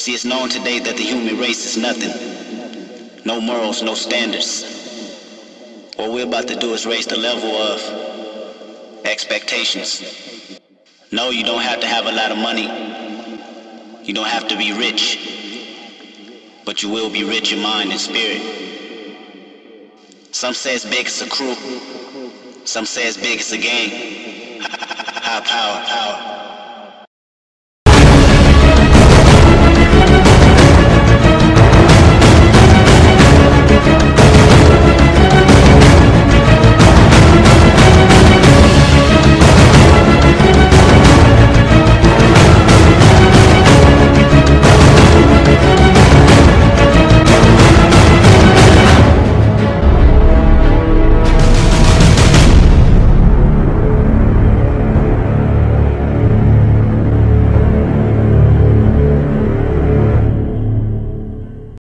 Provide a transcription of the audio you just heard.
See, it's known today that the human race is nothing. No morals, no standards. What we're about to do is raise the level of expectations. No, you don't have to have a lot of money. You don't have to be rich. But you will be rich in mind and spirit. Some say as big as a crew. Some say as big as a gang. High power.